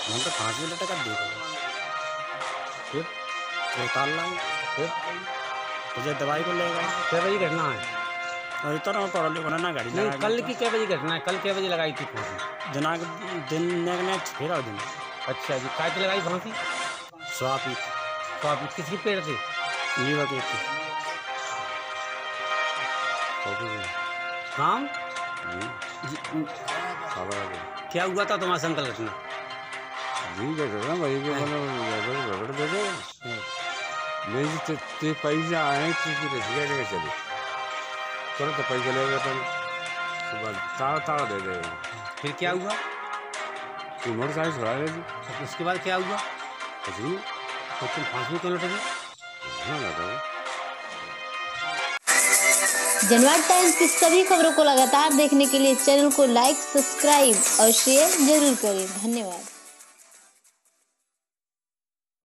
हम तो फांसी में लटका दी फिर तो उतार लाए फिर मुझे दवाई को ले गए क्या बजे घटना है? और इतना पढ़ो लिखो ना गाड़ी नहीं, लगा कल की क्या बजे घटना है? कल क्या बजे लगाई थी फांसी? दिनांक दिन ने छेरा दिन अच्छा जी, काय पे लगाई फांसी? स्वापी तो आप किसके पेड़ से? लीवर के थी काम जी क्या हुआ था तुम्हारा संकल्प घटना? घटना वही के मतलब रगड़ दे दो नहीं ते पैसा आए तो रसिया के चले तुरंत पैसा ले गए सुबह ताड़ा ताड़ा दे दे फिर क्या हुआ? तू मोटरसाइकिल छुड़ा ले थी उसके बाद क्या हुआ? कुछ नहीं तो तुम फांसी में क्यों लटके? हाँ लगा जनवाद टाइम्स की सभी खबरों को लगातार देखने के लिए चैनल को लाइक, सब्सक्राइब और शेयर जरूर करें। धन्यवाद।